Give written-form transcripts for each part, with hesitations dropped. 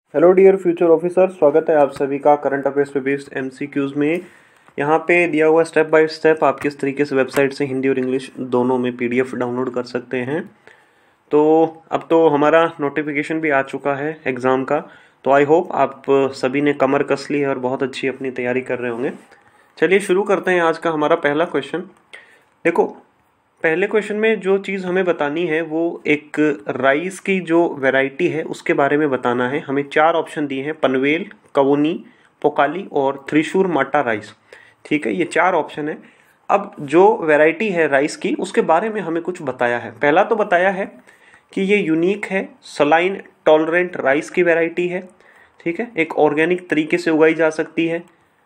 Hello dear future officer, स्वागत है आप सभी का करंट अफेयर्स पे बेस्ड एमसीक्यूज में। यहाँ पे दिया हुआ स्टेप बाय स्टेप आप किस तरीके से वेबसाइट से हिंदी और इंग्लिश दोनों में पीडीएफ डाउनलोड कर सकते हैं। तो अब तो हमारा नोटिफिकेशन भी आ चुका है एग्ज़ाम का, तो आई होप आप सभी ने कमर कस ली है और बहुत अच्छी अपनी तैयारी कर रहे होंगे। चलिए शुरू करते हैं आज का हमारा पहला क्वेश्चन। देखो, पहले क्वेश्चन में जो चीज़ हमें बतानी है वो एक राइस की जो वैरायटी है उसके बारे में बताना है। हमें 4 ऑप्शन दिए हैं, पनवेल, कवोनी, पोकाली और त्रिशूर माटा राइस। ठीक है, ये 4 ऑप्शन है। अब जो वैरायटी है राइस की उसके बारे में हमें कुछ बताया है। पहला तो बताया है कि ये यूनिक है, सलाइन टॉलरेंट राइस की वैरायटी है। ठीक है, एक ऑर्गेनिक तरीके से उगाई जा सकती है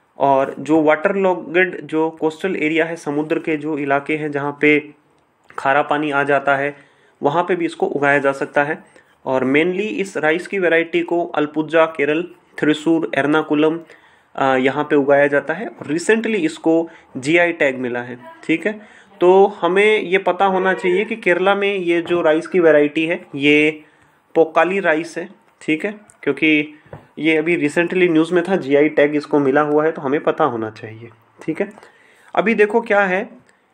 और जो वाटर लॉग्ड जो कोस्टल एरिया है, समुद्र के जो इलाके हैं जहाँ पे खारा पानी आ जाता है, वहाँ पे भी इसको उगाया जा सकता है। और मेनली इस राइस की वैरायटी को अल्पुजा केरल, थ्रिसूर, एर्नाकुलम यहाँ पे उगाया जाता है और रिसेंटली इसको जीआई टैग मिला है। ठीक है, तो हमें ये पता होना चाहिए कि केरला में ये जो राइस की वैरायटी है ये पोकाली राइस है। ठीक है, क्योंकि ये अभी रिसेंटली न्यूज़ में था, जीआई टैग इसको मिला हुआ है, तो हमें पता होना चाहिए। ठीक है, अभी देखो क्या है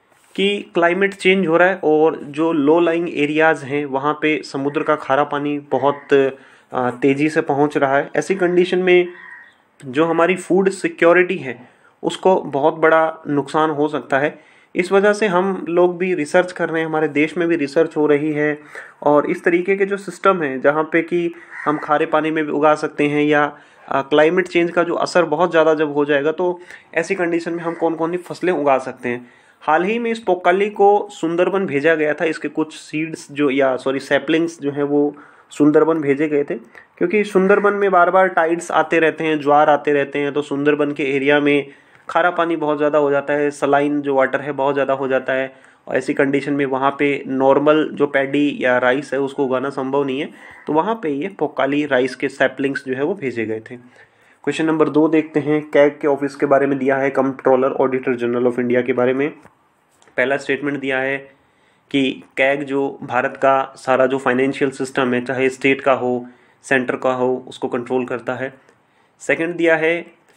कि क्लाइमेट चेंज हो रहा है और जो लो लाइंग एरियाज़ हैं वहाँ पे समुद्र का खारा पानी बहुत तेज़ी से पहुँच रहा है। ऐसी कंडीशन में जो हमारी फूड सिक्योरिटी है उसको बहुत बड़ा नुकसान हो सकता है। इस वजह से हम लोग भी रिसर्च कर रहे हैं, हमारे देश में भी रिसर्च हो रही है और इस तरीके के जो सिस्टम है जहाँ पे कि हम खारे पानी में भी उगा सकते हैं या क्लाइमेट चेंज का जो असर बहुत ज़्यादा जब हो जाएगा तो ऐसी कंडीशन में हम कौन कौन सी फसलें उगा सकते हैं। हाल ही में इस पोकाली को सुंदरबन भेजा गया था, इसके कुछ सीड्स सैपलिंग्स जो है वो सुंदरबन भेजे गए थे, क्योंकि सुंदरबन में बार बार टाइड्स आते रहते हैं, ज्वार आते रहते हैं, तो सुंदरबन के एरिया में खारा पानी बहुत ज़्यादा हो जाता है, सलाइन जो वाटर है बहुत ज़्यादा हो जाता है और ऐसी कंडीशन में वहाँ पे नॉर्मल जो पैडी या राइस है उसको उगाना संभव नहीं है, तो वहाँ पे ये पोकाली राइस के सैपलिंग्स जो है वो भेजे गए थे। क्वेश्चन नंबर 2 देखते हैं। कैग के ऑफिस के बारे में दिया है, controller auditor general of India के बारे में। पहला स्टेटमेंट दिया है कि कैग जो भारत का सारा जो फाइनेंशियल सिस्टम है, चाहे स्टेट का हो सेंटर का हो, उसको कंट्रोल करता है। सेकंड दिया है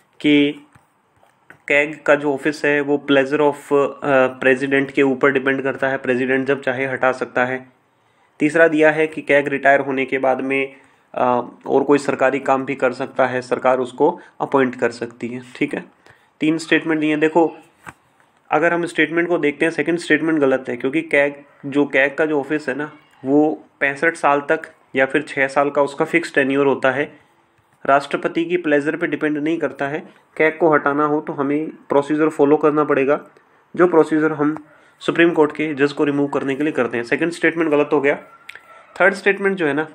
कि कैग का जो ऑफिस है वो प्लेजर ऑफ प्रेसिडेंट के ऊपर डिपेंड करता है, प्रेसिडेंट जब चाहे हटा सकता है। तीसरा दिया है कि कैग रिटायर होने के बाद में और कोई सरकारी काम भी कर सकता है, सरकार उसको अपॉइंट कर सकती है। ठीक है, 3 स्टेटमेंट दिए। देखो, अगर हम स्टेटमेंट को देखते हैं, सेकंड स्टेटमेंट गलत है, क्योंकि कैग का जो ऑफिस है ना वो 65 साल तक या फिर 6 साल का उसका फिक्स टेन्योर होता है, राष्ट्रपति की प्लेजर पे डिपेंड नहीं करता है। कैग को हटाना हो तो हमें प्रोसीजर फॉलो करना पड़ेगा, जो प्रोसीजर हम सुप्रीम कोर्ट के जज को रिमूव करने के लिए करते हैं। सेकंड स्टेटमेंट गलत हो गया। थर्ड स्टेटमेंट जो है ना,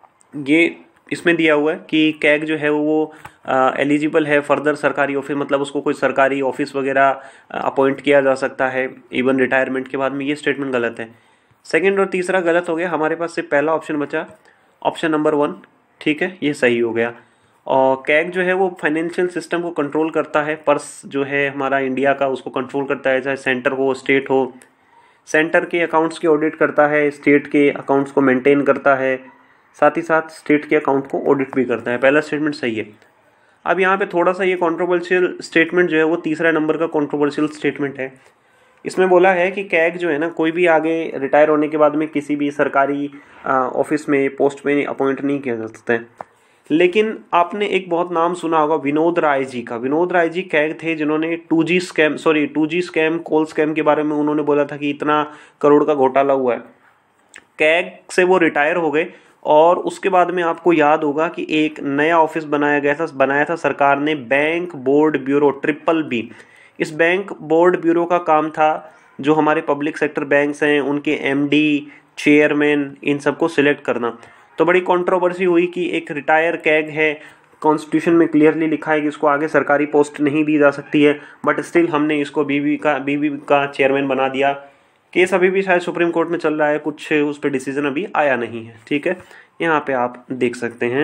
ये इसमें दिया हुआ है कि कैग जो है वो एलिजिबल है फर्दर सरकारी ऑफिस, मतलब उसको कोई सरकारी ऑफिस वगैरह अपॉइंट किया जा सकता है इवन रिटायरमेंट के बाद में। ये स्टेटमेंट गलत है। सेकंड और तीसरा गलत हो गया। हमारे पास सिर्फ पहला ऑप्शन बचा, ऑप्शन नंबर 1। ठीक है, ये सही हो गया। और कैग जो है वो फाइनेंशियल सिस्टम को कंट्रोल करता है, पर्स जो है हमारा इंडिया का उसको कंट्रोल करता है, चाहे सेंटर हो स्टेट हो। सेंटर के अकाउंट्स की ऑडिट करता है, स्टेट के अकाउंट्स को मेंटेन करता है, साथ ही साथ स्टेट के अकाउंट को ऑडिट भी करता है। पहला स्टेटमेंट सही है। अब यहाँ पे थोड़ा सा ये कंट्रोवर्शियल स्टेटमेंट जो है वो तीसरा नंबर का कंट्रोवर्शियल स्टेटमेंट है। इसमें बोला है कि कैग जो है ना कोई भी आगे रिटायर होने के बाद में किसी भी सरकारी ऑफिस में पोस्ट में अपॉइंट नहीं किया जा सकता है। लेकिन आपने एक बहुत नाम सुना होगा विनोद राय जी का। विनोद राय जी कैग थे जिन्होंने 2G स्कैम कॉल स्कैम के बारे में उन्होंने बोला था कि इतना करोड़ का घोटाला हुआ है। कैग से वो रिटायर हो गए और उसके बाद में आपको याद होगा कि एक नया ऑफिस बनाया था सरकार ने, बैंक बोर्ड ब्यूरो, BBB। इस बैंक बोर्ड ब्यूरो का काम था जो हमारे पब्लिक सेक्टर बैंक्स हैं उनके MD, चेयरमैन, इन सबको सिलेक्ट करना। तो बड़ी कंट्रोवर्सी हुई कि एक रिटायर कैग है, कॉन्स्टिट्यूशन में क्लियरली लिखा है कि इसको आगे सरकारी पोस्ट नहीं दी जा सकती है, बट स्टिल हमने इसको BBB का चेयरमैन बना दिया। केस अभी भी शायद सुप्रीम कोर्ट में चल रहा है, कुछ उस पर डिसीजन अभी आया नहीं है। ठीक है, यहाँ पे आप देख सकते हैं।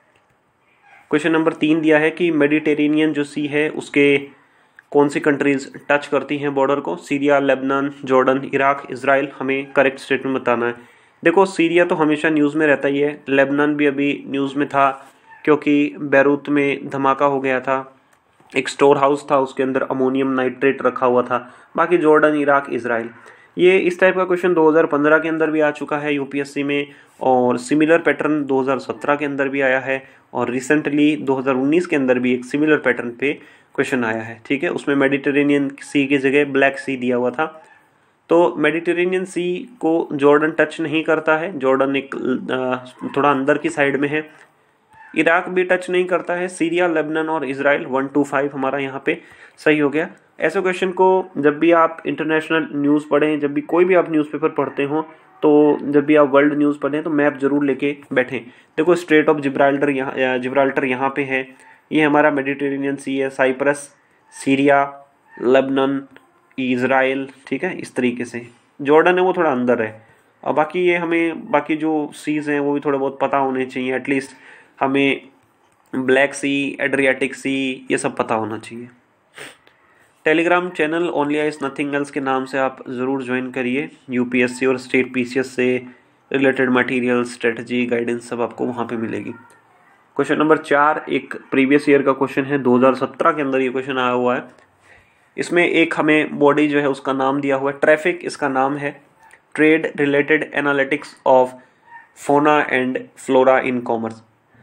क्वेश्चन नंबर 3 दिया है कि मेडिटेरेनियन जो सी है उसके कौन सी कंट्रीज टच करती हैं बॉर्डर को, Syria, Lebanon, Jordan, Iraq, Israel. हमें करेक्ट स्टेटमेंट बताना है। देखो, सीरिया तो हमेशा न्यूज़ में रहता ही है, लेबनान भी अभी न्यूज़ में था क्योंकि बैरूत में धमाका हो गया था, एक स्टोर हाउस था, उसके अंदर अमोनियम नाइट्रेट रखा हुआ था। बाकी जॉर्डन, इराक, इजराइल, ये इस टाइप का क्वेश्चन 2015 के अंदर भी आ चुका है यूपीएससी में, और सिमिलर पैटर्न 2017 के अंदर भी आया है, और रिसेंटली 2019 के अंदर भी एक सिमिलर पैटर्न पे क्वेश्चन आया है। ठीक है, उसमें मेडिटेरेनियन सी की जगह ब्लैक सी दिया हुआ था। तो मेडिटेरेनियन सी को जॉर्डन टच नहीं करता है, जॉर्डन एक थोड़ा अंदर की साइड में है। इराक भी टच नहीं करता है। सीरिया, लेबनान और इजराइल 1 to 5 हमारा यहाँ पे सही हो गया। ऐसे क्वेश्चन को जब भी आप इंटरनेशनल न्यूज़ पढ़ें, जब भी कोई भी आप न्यूज़पेपर पढ़ते हो, तो जब भी आप वर्ल्ड न्यूज़ पढ़ें तो मैप जरूर लेके बैठें। देखो स्ट्रेट ऑफ जिब्राल्टर यहाँ पे है, ये हमारा मेडिटेरेनियन सी है, साइप्रस, सीरिया, लेबनान, इजराइल, ठीक है, इस तरीके से। जॉर्डन है वो थोड़ा अंदर है। और बाकी ये हमें बाकी जो सीज हैं वो भी थोड़े बहुत पता होने चाहिए, एटलीस्ट हमें ब्लैक सी, एड्रियाटिक सी, ये सब पता होना चाहिए। Telegram channel only is nothing else के नाम से आप ज़रूर ज्वाइन करिए। यूपीएससी और स्टेट पीसीएस से रिलेटेड मटेरियल, स्ट्रेटजी, गाइडेंस सब आपको वहाँ पे मिलेगी। क्वेश्चन नंबर 4 एक प्रीवियस ईयर का क्वेश्चन है, 2017 के अंदर ये क्वेश्चन आया हुआ है। इसमें एक हमें बॉडी जो है उसका नाम दिया हुआ है, ट्रैफिक इसका नाम है, trade related analytics of fauna and flora in commerce.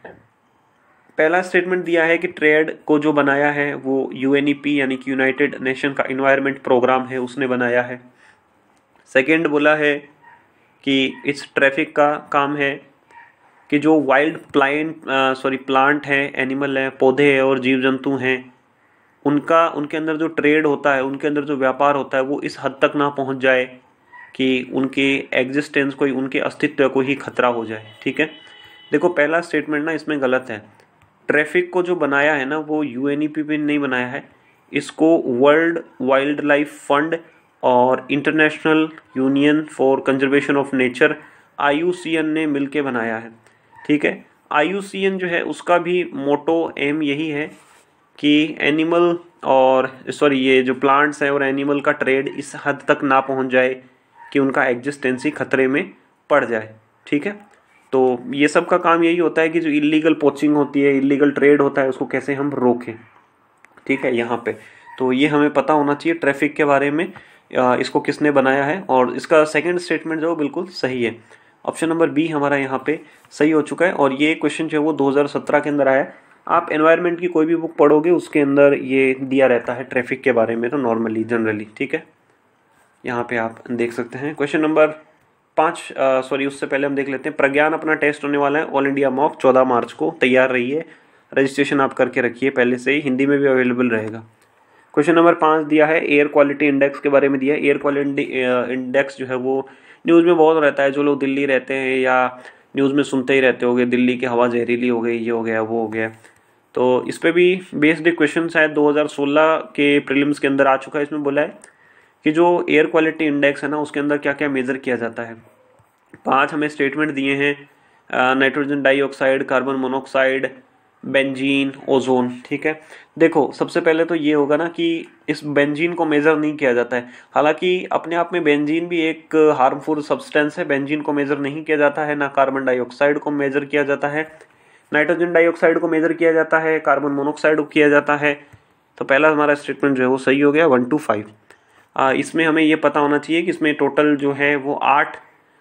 पहला स्टेटमेंट दिया है कि ट्रेड को जो बनाया है वो यूएनईपी यानी कि यूनाइटेड नेशन का इन्वायरमेंट प्रोग्राम है, उसने बनाया है। सेकंड बोला है कि इस ट्रैफिक का काम है कि जो वाइल्ड प्लांट है, एनिमल है, पौधे है और जीव जंतु हैं, उनके अंदर जो ट्रेड होता है, उनके अंदर जो व्यापार होता है वो इस हद तक ना पहुंच जाए कि उनके एग्जिस्टेंस को, उनके अस्तित्व को ही खतरा हो जाए। ठीक है, देखो पहला स्टेटमेंट ना इसमें गलत है। ट्रैफिक को जो बनाया है ना वो यूएनईपी ने नहीं बनाया है, इसको वर्ल्ड वाइल्ड लाइफ फंड और International Union for Conservation of Nature IUCN ने मिलके बनाया है। ठीक है, IUCN जो है उसका भी मोटो एम यही है कि एनिमल और ये जो प्लांट्स हैं और एनिमल का ट्रेड इस हद तक ना पहुंच जाए कि उनका एग्जिस्टेंसी खतरे में पड़ जाए। ठीक है, तो ये सब का काम यही होता है कि जो इलीगल पोचिंग होती है, इलीगल ट्रेड होता है, उसको कैसे हम रोकें। ठीक है, यहाँ पे तो ये हमें पता होना चाहिए ट्रैफिक के बारे में, इसको किसने बनाया है, और इसका सेकंड स्टेटमेंट जो बिल्कुल सही है। ऑप्शन नंबर बी हमारा यहाँ पे सही हो चुका है। और ये क्वेश्चन जो है वो 2017 के अंदर आया। आप एनवायरनमेंट की कोई भी बुक पढ़ोगे उसके अंदर ये दिया रहता है ट्रैफिक के बारे में, तो नॉर्मली जनरली। ठीक है, यहाँ पे आप देख सकते हैं। क्वेश्चन नंबर 5 उससे पहले हम देख लेते हैं। प्रज्ञान अपना टेस्ट होने वाला है ऑल इंडिया मॉक 14 मार्च को, तैयार रहिए, रजिस्ट्रेशन आप करके रखिए पहले से ही, हिंदी में भी अवेलेबल रहेगा। क्वेश्चन नंबर 5 दिया है एयर क्वालिटी इंडेक्स के बारे में दिया है। एयर क्वालिटी इंडेक्स जो है वो न्यूज़ में बहुत रहता है, जो लोग दिल्ली रहते हैं या न्यूज़ में सुनते ही रहते होंगे, दिल्ली की हवा जहरीली हो गई, ये हो गया, वो हो गया। तो इस पे भी बेस्ड क्वेश्चन शायद 2016 के प्रीलिम्स के अंदर आ चुका है। इसमें बोला है कि जो एयर क्वालिटी इंडेक्स है ना उसके अंदर क्या क्या मेज़र किया जाता है। 5 हमें स्टेटमेंट दिए हैं, nitrogen dioxide, carbon monoxide, benzene, ozone. ठीक है, देखो सबसे पहले तो ये होगा ना कि इस बेंजीन को मेज़र नहीं किया जाता है। हालांकि अपने आप में बेंजीन भी एक हार्मफुल सब्सटेंस है, बेंजीन को मेज़र नहीं किया जाता है, ना कार्बन डाइऑक्साइड को मेज़र किया जाता है, नाइट्रोजन डाइऑक्साइड को मेज़र किया जाता है, कार्बन मोनोऑक्साइड को किया जाता है। तो पहला हमारा स्टेटमेंट जो है वो सही हो गया 1 to 5। इसमें हमें ये पता होना चाहिए कि इसमें टोटल जो है वो 8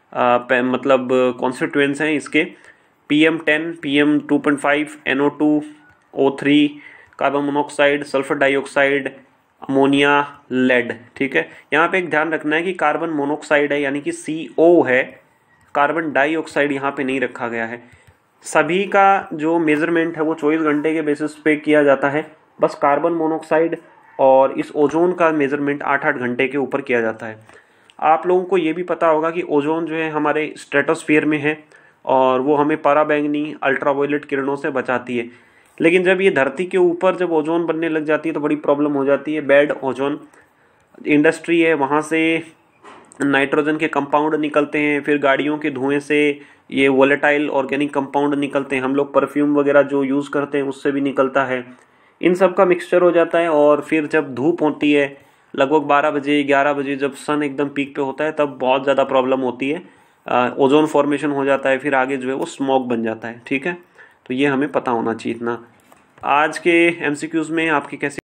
मतलब कॉन्स्टिट्यूएंट्स हैं इसके, PM10, PM2.5, NO2, O3, carbon monoxide, sulphur dioxide, ammonia, lead. ठीक है, यहाँ पे एक ध्यान रखना है कि कार्बन मोनोऑक्साइड है यानी कि CO है, कार्बन डाइऑक्साइड यहाँ पे नहीं रखा गया है। सभी का जो मेजरमेंट है वो 24 घंटे के बेसिस पे किया जाता है, बस कार्बन मोनोऑक्साइड और इस ओजोन का मेजरमेंट 8-8 घंटे के ऊपर किया जाता है। आप लोगों को ये भी पता होगा कि ओजोन जो है हमारे स्ट्रेटोस्फीयर में है और वो हमें पराबैंगनी अल्ट्रावायलेट किरणों से बचाती है। लेकिन जब ये धरती के ऊपर जब ओजोन बनने लग जाती है तो बड़ी प्रॉब्लम हो जाती है। बैड ओजोन इंडस्ट्री है, वहाँ से नाइट्रोजन के कंपाउंड निकलते हैं, फिर गाड़ियों के धुएं से ये वोलेटाइल ऑर्गेनिक कंपाउंड निकलते हैं, हम लोग परफ्यूम वगैरह जो यूज़ करते हैं उससे भी निकलता है। इन सब का मिक्सचर हो जाता है और फिर जब धूप होती है लगभग 12 बजे 11 बजे जब सन एकदम पीक पे होता है तब बहुत ज़्यादा प्रॉब्लम होती है, ओजोन फॉर्मेशन हो जाता है, फिर आगे जो है वो स्मॉग बन जाता है। ठीक है, तो ये हमें पता होना चाहिए इतना। आज के MCQs में आपकी कैसी